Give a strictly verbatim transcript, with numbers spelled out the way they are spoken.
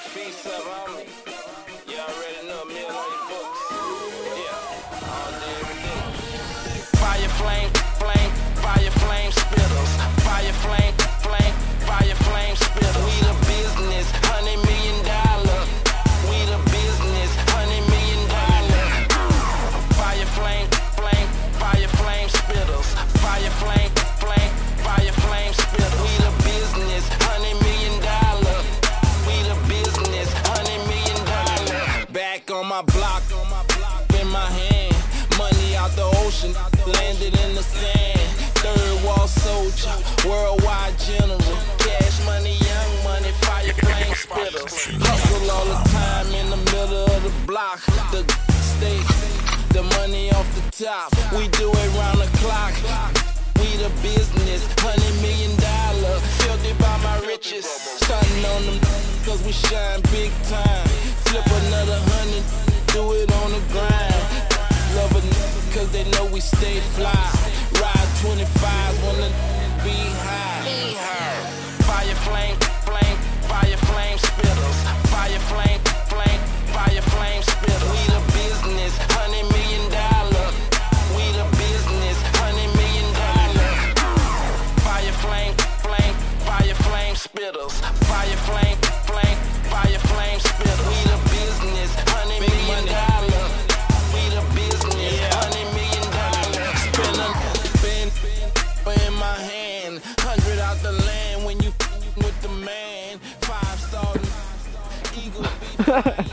Peace up, homie. You already know, meal on your books. Yeah, all day, every day. Fire flame, flame, fire flame spitters. Fire flame, flame, fire flame spitters. We the business, hundred million dollar. We the business, hundred million dollar. Fire flame, flame, fire flame spitters. Fire flame, flame, fire flame spitters. We the business, hundred million dollar. We the business, hundred million dollar. Back on my block, on my block, in my hand. Money out the ocean, landed in the sand. Third wall soldier, worldwide general. Cash money, young money, fire flame spitters. Hustle all the time in the middle of the block. The state, the money off the top. We do it round the clock. We the business, hundred million dollar. Filthy by my riches, stunting on them cause we shine big time. Flip another hundred, do it on the grind. Love a nigga cause they know we stay fly. Ride twenty-fives when the be high. Fire flame, flame, fire flame spitters. Fire flame, flame, fire flame spitters. We the business, hundred million dollar. We the business, hundred million dollar. Fire flame, flame, fire flame spitters. Fire flame, flame, fire flame spitters. We the business, hundred million dollar. We the business, hundred million dollar. Spin a bin, bin in my hand. Hundred out the land when you with the man. Five star eagle.